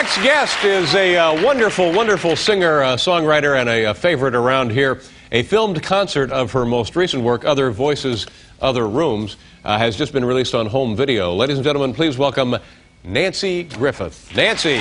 next guest is a wonderful, wonderful singer, songwriter, and a favorite around here. A filmed concert of her most recent work, Other Voices, Other Rooms, has just been released on home video. Ladies and gentlemen, please welcome Nanci Griffith. Nanci.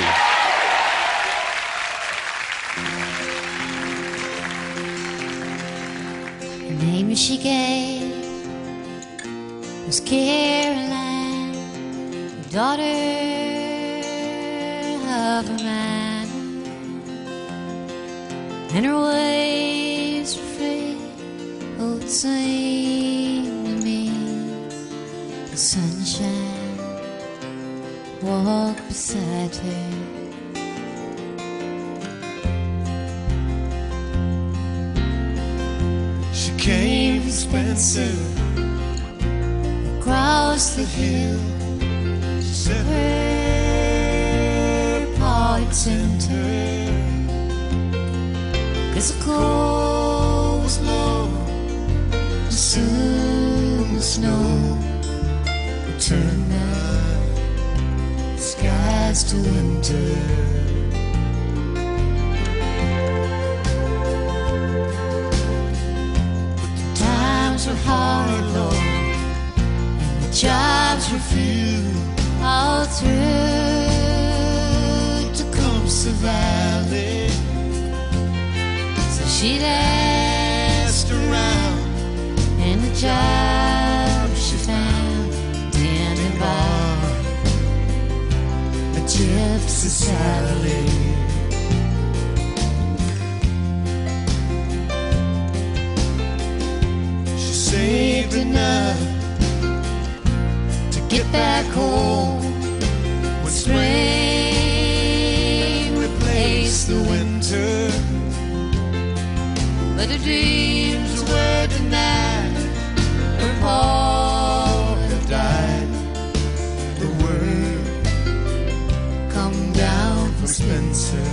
The name she gave was Caroline, the daughter of a man, and her ways were free. Oh, it seemed to me the sunshine walked beside her. She came from Spencer, across the hill, she said her part center. 'Cause the cold was low, and soon the snow would turn the skies to winter. Times were hard, Lord, and the jobs were few, all through Tecumseh Valley. So she'd asked around, and the job she found, Danny Bar, a gypsy Sally. saved enough To get back home when spring replaced the winter. but her dreams were denied. Her Paul Had died. The word come down from Spencer.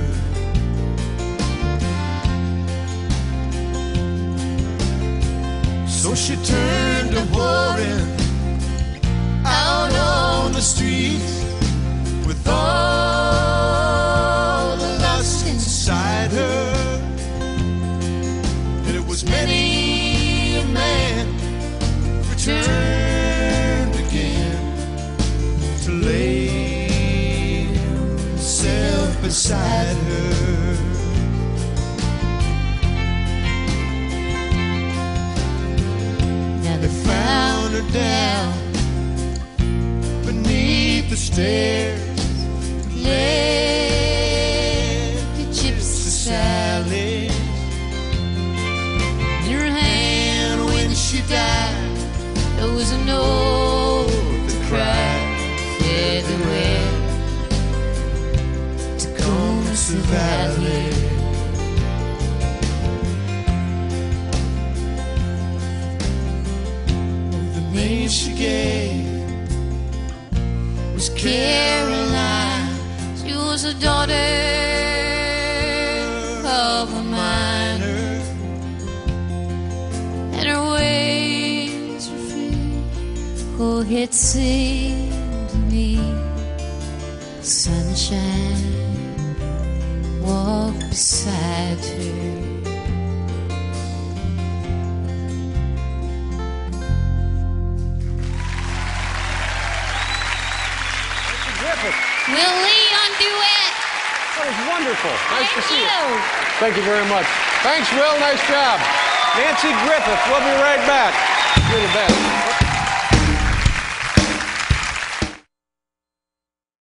So she turned to whoring out on the streets with all the lust inside her. And it was many a man returned again to lay himself beside her. Found her down beneath the stairs, led to Gypsy Sally. In her hand when she died, there was a note that cried everywhere to Tecumseh Valley. Name she gave Was Caroline. She was a daughter of a miner, and her ways were free. Oh, it seemed to me sunshine walked beside her. Will Lee on duet. That was wonderful. Nice to see you. you. Thank you very much. Thanks, Will. Nice job. Nanci Griffith. We'll be right back. You're the best.